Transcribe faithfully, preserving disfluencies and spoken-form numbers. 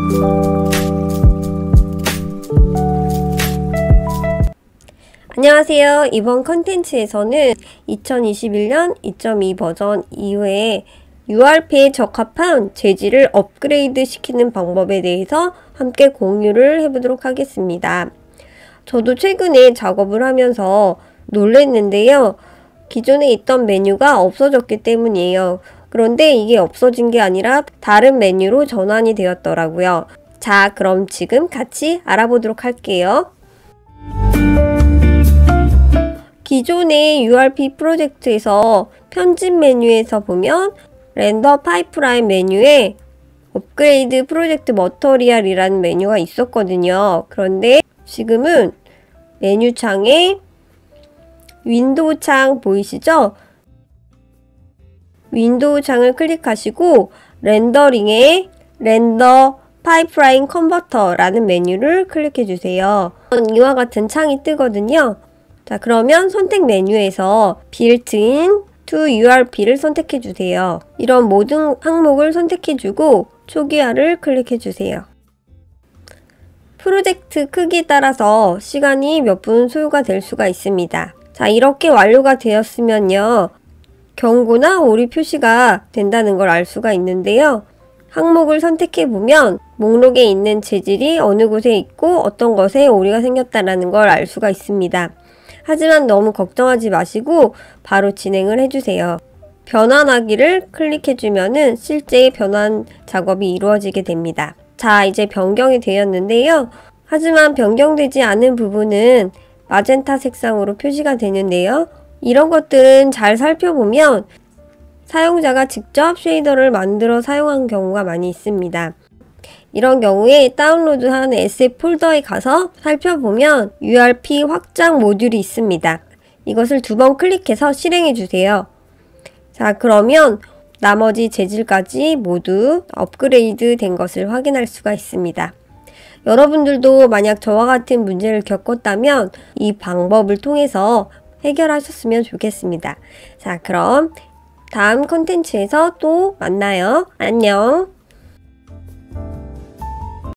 안녕하세요. 이번 컨텐츠에서는 이천이십일 년 이 점 이 버전 이후에 유알피에 적합한 재질을 업그레이드 시키는 방법에 대해서 함께 공유를 해보도록 하겠습니다. 저도 최근에 작업을 하면서 놀랬는데요. 기존에 있던 메뉴가 없어졌기 때문이에요. 그런데 이게 없어진 게 아니라 다른 메뉴로 전환이 되었더라고요. 자, 그럼 지금 같이 알아보도록 할게요. 기존의 유알피 프로젝트에서 편집 메뉴에서 보면 렌더 파이프라인 메뉴에 업그레이드 프로젝트 머터리얼이라는 메뉴가 있었거든요. 그런데 지금은 메뉴 창에 윈도우 창 보이시죠? 윈도우 창을 클릭하시고 렌더링에 렌더 파이프라인 컨버터라는 메뉴를 클릭해 주세요. 이와 같은 창이 뜨거든요. 자, 그러면 선택 메뉴에서 빌트인 to 유알피를 선택해 주세요. 이런 모든 항목을 선택해 주고 초기화를 클릭해 주세요. 프로젝트 크기에 따라서 시간이 몇 분 소요가 될 수가 있습니다. 자, 이렇게 완료가 되었으면요. 경고나 오류 표시가 된다는 걸 알 수가 있는데요. 항목을 선택해 보면 목록에 있는 재질이 어느 곳에 있고 어떤 것에 오류가 생겼다는 걸 알 수가 있습니다. 하지만 너무 걱정하지 마시고 바로 진행을 해주세요. 변환하기를 클릭해주면은 실제 변환 작업이 이루어지게 됩니다. 자, 이제 변경이 되었는데요. 하지만 변경되지 않은 부분은 마젠타 색상으로 표시가 되는데요. 이런 것들은 잘 살펴보면 사용자가 직접 쉐이더를 만들어 사용한 경우가 많이 있습니다. 이런 경우에 다운로드한 에스에프 폴더에 가서 살펴보면 유알피 확장 모듈이 있습니다. 이것을 두 번 클릭해서 실행해 주세요. 자, 그러면 나머지 재질까지 모두 업그레이드 된 것을 확인할 수가 있습니다. 여러분들도 만약 저와 같은 문제를 겪었다면 이 방법을 통해서 해결하셨으면 좋겠습니다. 자, 그럼 다음 컨텐츠에서 또 만나요. 안녕.